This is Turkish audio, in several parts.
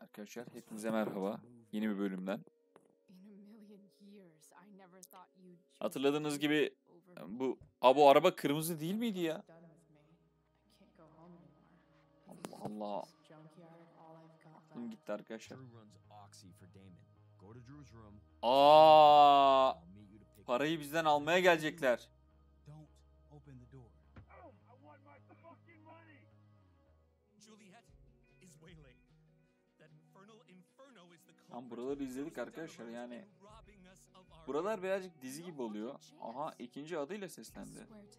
Arkadaşlar hepinize merhaba. Yeni bir bölümden. Hatırladığınız gibi bu araba kırmızı değil miydi ya? Allah Allah. Aklım gitti arkadaşlar. Parayı bizden almaya gelecekler. Tam buraları izledik arkadaşlar, yani buralar birazcık dizi gibi oluyor. Aha, ikinci adıyla seslendi.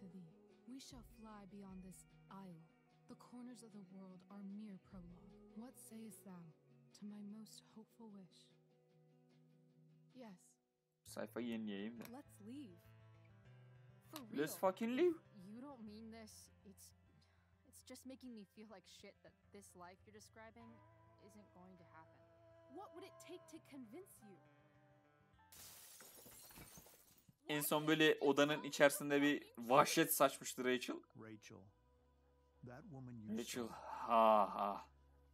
The corners of the world are mere prologue. What sayest thou to my most hopeful wish? Yes. Sayfayı yenileyeyim de. Let's leave. For real. Let's fucking leave. You don't mean this. It's just making me feel like shit that this life you're describing isn't going to happen. What would it take to convince you? En son böyle odanın içerisinde bir vahşet saçmıştı Rachel. That woman you Rachel, saw, ha.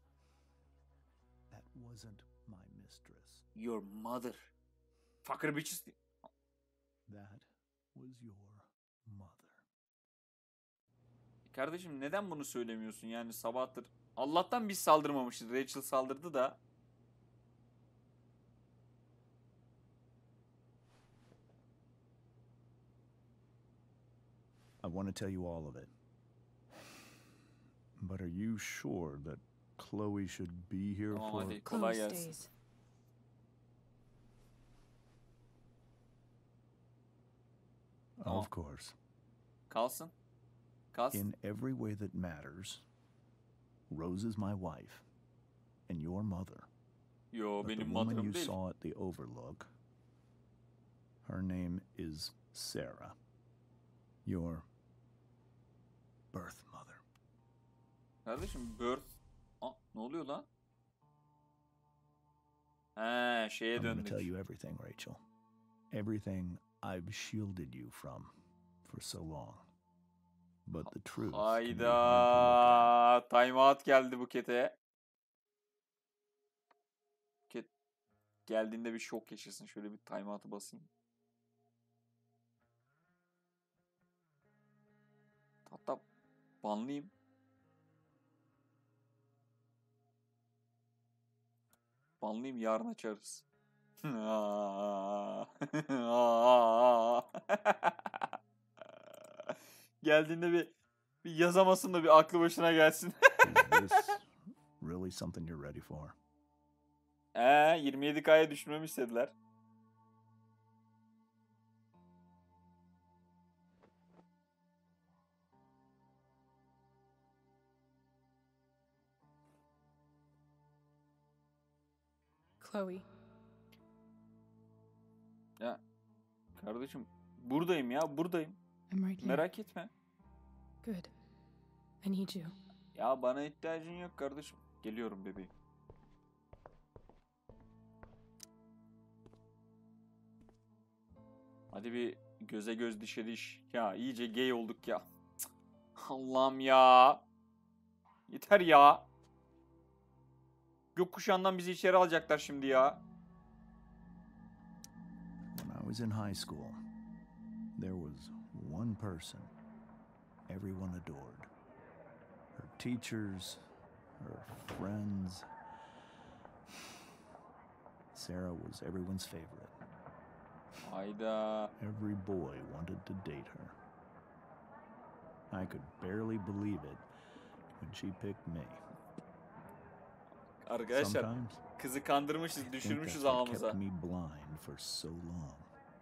that wasn't my mistress. Your mother. Fucker bitches. That was your mother. Kardeşim, neden bunu söylemiyorsun yani sabahtır? Allah'tan biz saldırmamışız. Rachel saldırdı da. I want to tell you all of it. But are you sure that Chloe should be here for... Hadi kolay gelsin. Of course. Kalsın. In every way that matters, Rose is my wife and your mother. Yo, But benim the woman mother'ım you değil. saw at the Overlook, her name is Sarah. Your birth mother. Kardeşim birth... ne oluyor lan? He, şeye I'm going to döndük. tell you everything, Rachel. Everything I've shielded you from for so long. But the truth can be hard to look Hayda. Time out geldi Buket'e. Buket geldiğinde bir şok yaşasın. Şöyle bir time out'u basayım. Hatta banlayayım. Banlayayım, yarın açarız. Geldiğinde bir yazamasın da bir aklı başına gelsin. at. Is this really something you're ready for? 27K'ya düşürmemi istediler. Chloe. Ya kardeşim, buradayım ya, buradayım. I'm right here. Merak etme. Good. I need you. Ya bana ihtiyacın yok kardeşim. Geliyorum bebeğim. Hadi bir göze göz dişe diş. Ya iyice gay olduk ya. Cık. Allah'ım ya. Yeter ya. Gökkuşağından bizi içeri alacaklar şimdi ya. When I was in high school, there was one person everyone adored. Her teachers, her friends. Sarah was everyone's favorite. Hayda. Every boy wanted to date her. I could barely believe it when she picked me. Arkadaşlar, Sometimes kızı kandırmışız, I think that's düşürmüşüz what ağımıza. kept me blind for so long.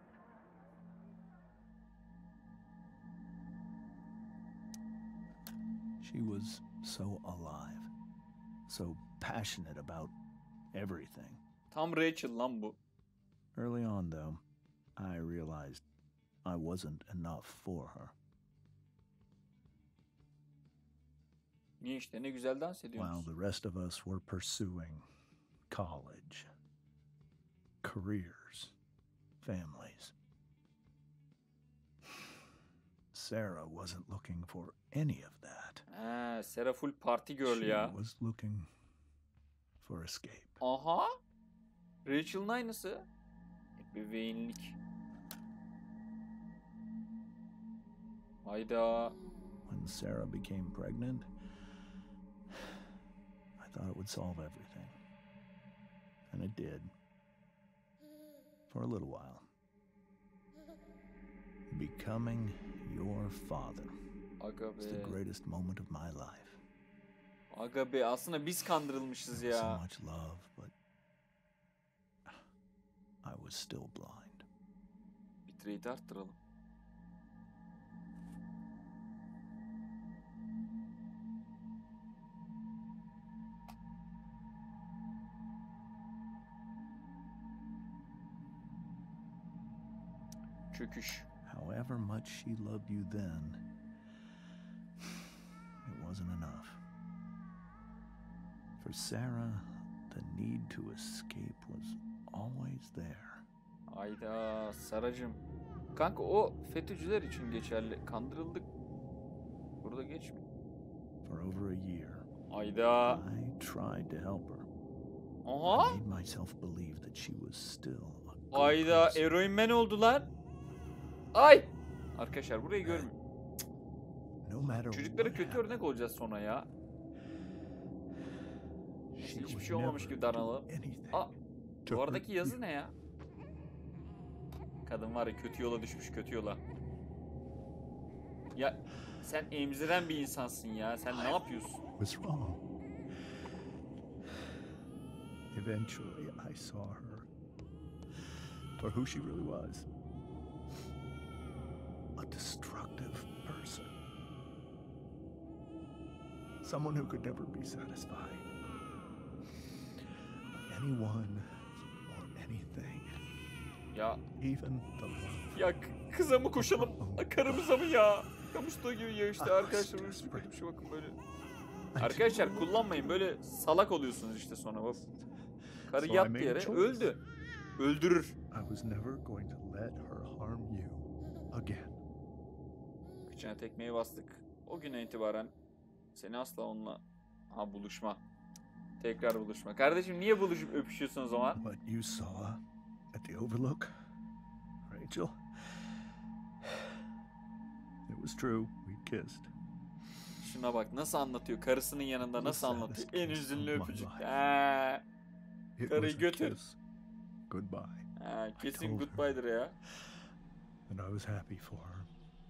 She was so alive, so passionate about everything. Tam Rachel lan bu. Early on, though, I realized I wasn't enough for her. Niye işte, ne güzel dans While ediyorsunuz. the rest of us were pursuing college, careers, families. Sarah wasn't looking for any of that. Sarah full party girl She ya. was looking for escape. Aha. Rachel'ın aynısı. Ebeveynlik. Hayda. When Sarah became pregnant, I thought it would solve everything. And it did. For a little while. Becoming your father. Aga It's the be. greatest moment of my life. Aga be. Aslında biz kandırılmışız So ya. much love, but I was still blind. Bitrate'i arttıralım. Çöküş. However much she loved you then, it wasn't enough. For Sarah, the need to escape was always there. Hayda Saracığım. Kanka o FETÖ'cüler için geçerli. Kandırıldık. Burada geçmiyor. For over a year, Hayda. I tried to help her. Aha. I made myself believe that she was still a good Hayda person. Eroin Man oldu lan. Ay. Arkadaşlar burayı görmüyor. No matter Çocuklara what kötü happened, örnek olacağız sonra ya. she Hiçbir would şey olmamış never gibi davranalım. do anything Aa, to duvardaki hurt yazı you. ne ya? Kadın var ya kötü yola düşmüş, kötü yola. Ya sen emziren bir insansın ya. Sen ne yapıyorsun? Was wrong. Eventually, I saw her for who she really was. A destructive person. Someone who could never be satisfied. Anyone or anything. Ya Even the love. ya kıza mı koşalım? Karımıza mı ya? Kamıştığı gibi ya işte arkadaşlar. Kötü bir şey bakın böyle. Arkadaşlar kullanmayın, böyle salak oluyorsunuz işte sonra bak. Karı So I yattı made a yere choice. öldü. Öldürür. I was never going to let her harm you again. Kıçına tekmeyi bastık. O güne itibaren seni asla onunla buluşma. Tekrar buluşma. Kardeşim niye buluşup öpüşüyorsun o zaman? What you saw at the Overlook, Rachel, it was true. We kissed. Şuna bak nasıl anlatıyor. Karısının yanında nasıl anlatıyor. En üzünlü öpücük. It Karıyı was a götür. kiss. Goodbye. Kesin told her. goodbye'dır ya. And I was happy for her.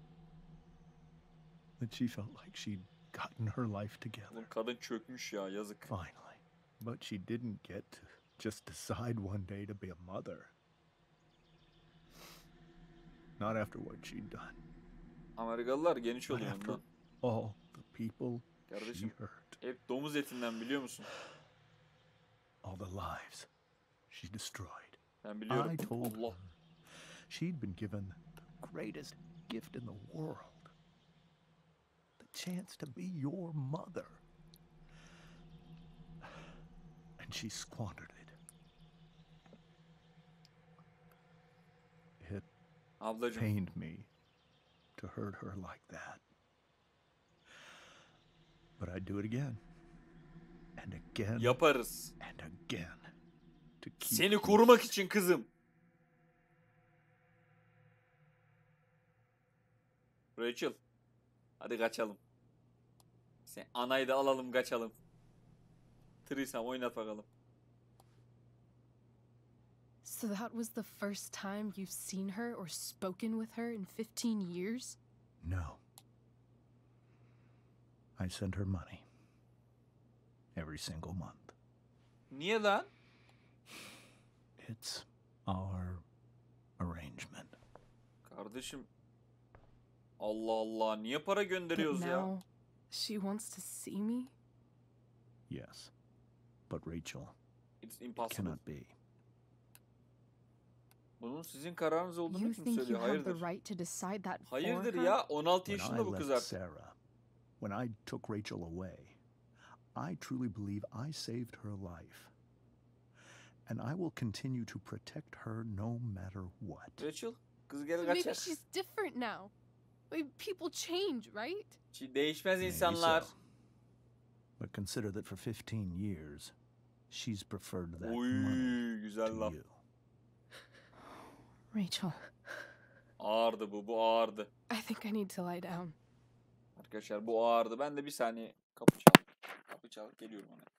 That she felt like she'd gotten her life together. Oğlum kadın çökmüş ya, yazık. Finally. But she didn't get to just decide one day to be a mother. Not after what she'd done. Amerikalılar geniş But oluyor after ondan. all the people she Kardeşim hurt. hep domuz etinden biliyor musun? All the lives she destroyed. Ben biliyorum. I told Allah. her she'd been given the greatest gift in the world. The chance to be your mother. And she squandered it. It Ablacığım pained me to hurt her like that. But I'd do it again. And again. yaparız. And again. To keep Seni you korumak için kızım. Rachel. Hadi kaçalım. Sen anayı da alalım kaçalım. Trisam oynat bakalım. So that was the first time you've seen her or spoken with her in 15 years? No. I send her money. Every single month. Niye lan? It's our arrangement. Kardeşim. Allah Allah. Niye para But gönderiyoruz ya? now she wants to see me? Yes. But Rachel, It's it impossible. cannot be. Bunun sizin kararınız olduğunu You kim think you söylüyor? have the Hayırdır? right to decide that for Hayırdır her? ya? 16 When I yaşında bu kız left artık. Sarah, when I took Rachel away, I truly believe I saved her life. And I will continue to protect her no matter what. Rachel, kız geri Maybe kaçar. she's different now. Maybe people change, right? Değişmez Maybe insanlar. so. But consider that for 15 years, she's preferred that Oy, money güzel to laf. you. Rachel. Ağırdı bu ağırdı. I think I need to lie down. Arkadaşlar bu ağırdı. Ben de bir saniye kapı çal. Kapı çal. Geliyorum ona.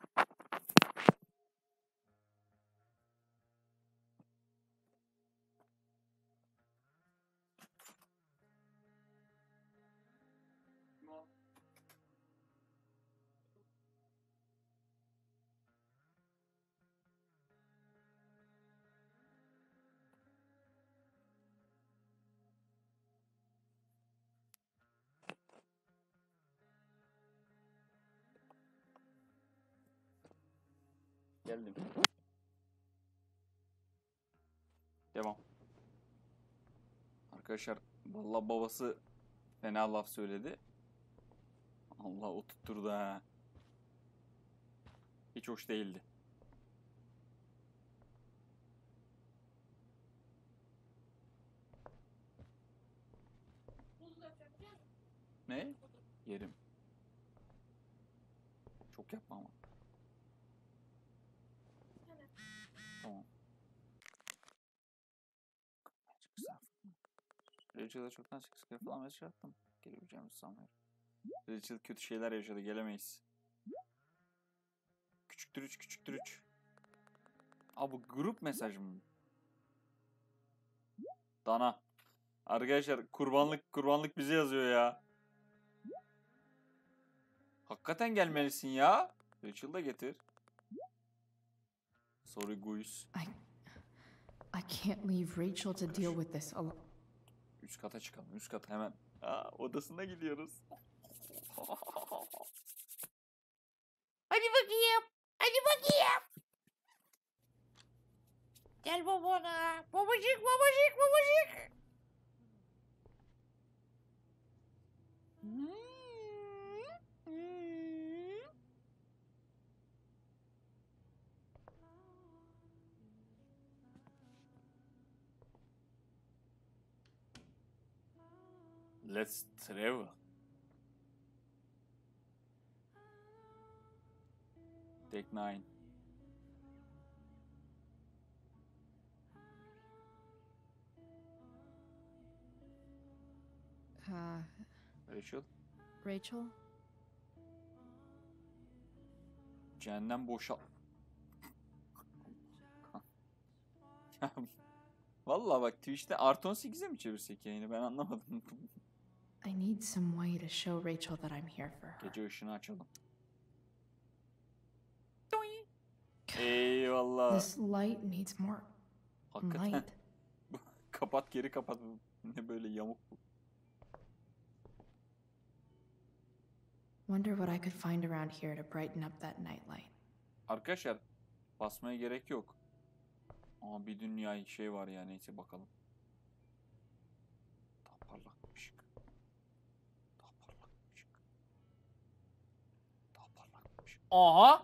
Geldim. Devam. Arkadaşlar vallahi babası fena laf söyledi. Allah oturtturdu ha. Hiç hoş değildi. Ne? Yerim. Çok yapma ama. Tamam. Rachel'a çoktan sıkı falan mesaj attım. Gelebileceğimizi sanmıyorum. Rachel kötü şeyler yaşadı. Gelemeyiz. Küçüktür 3, küçüktür 3. Aa bu grup mesaj mı? Dana. Arkadaşlar kurbanlık bize yazıyor ya. Hakikaten gelmelisin ya. Rachel da getir. Sorry guys. I can't leave Rachel to deal with this alone. Üst kata çıkalım. Üst kata hemen. Aa, odasına gidiyoruz. Hadi bakayım. Hadi bakayım. Gel babana. Babacık, babacık, babacık. Let's travel. Take 9. Rachel. Rachel? Cehennem boşal. Vallahi bak Twitch'te artı 18'e mi çevirsek yayını ben anlamadım. I need some way to show Rachel that I'm here for her. Gece ışını açalım. Eyvallah. This light needs more Hakikaten. light. Kapat geri kapat. Ne böyle yamuk bu. Wonder what I could find around here to brighten up that nightlight. Arkadaşlar basmaya gerek yok. Ama bir dünya şey var ya neyse bakalım. Daha parlak bir ışık. Daha parlak bir ışık. Daha parlak bir ışık. Aha!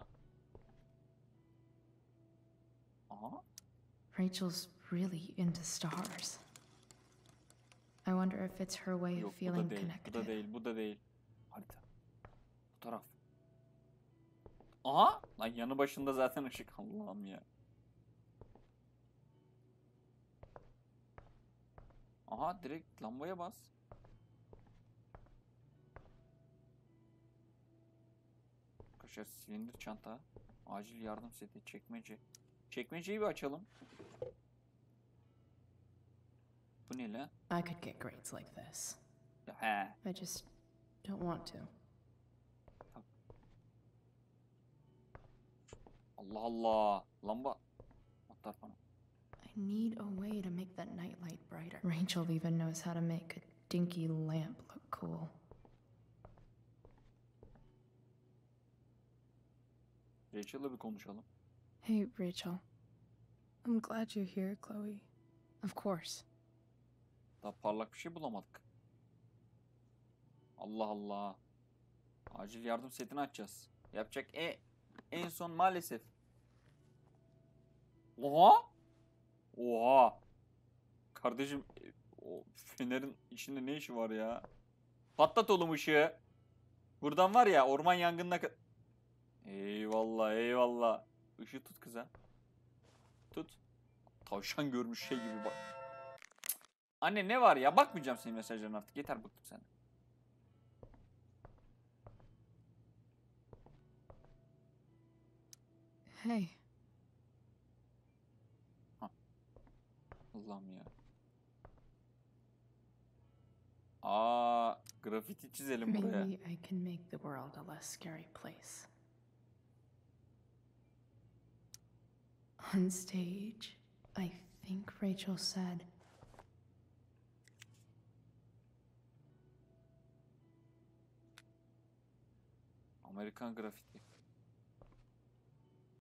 Aha! Rachel's really into stars. I wonder if it's her way Yok of bu feeling da değil. Bu connected. da değil. Bu da değil. Harita. Bu taraf. Aha! Lan yanı başında zaten ışık. Allah'ım ya. Aha direkt lambaya bas. Arkadaşlar silindir çanta. Acil yardım seti. Çekmece. Çekmeceyi bir açalım. Bu ne lan? I could get grades like this. Ya, he. I just don't want to. Allah Allah. Lamba. Atlar bana. I need a way to make that nightlight brighter. Rachel even knows how to make a dinky lamp look cool. Rachel'la bir konuşalım. Hey, Rachel. I'm glad you're here, Chloe. Of course. Daha parlak bir şey bulamadık. Allah Allah. Acil yardım setini açacağız. Yapacak en son maalesef. Oha! Oha! Kardeşim o fenerin içinde ne işi var ya? Patlat oğlum ışığı. Buradan var ya orman yangınına Eyvallah eyvallah. Işığı tut kıza. Tut. Tavşan görmüş şey gibi bak. Anne ne var ya? Bakmayacağım senin mesajlarına artık. Yeter, bıktım senden. Hey. Allah'ım ya. Aa, grafiti çizelim buraya. Maybe I can make the world a less scary place. On stage, I think Rachel said, Amerikan grafiti.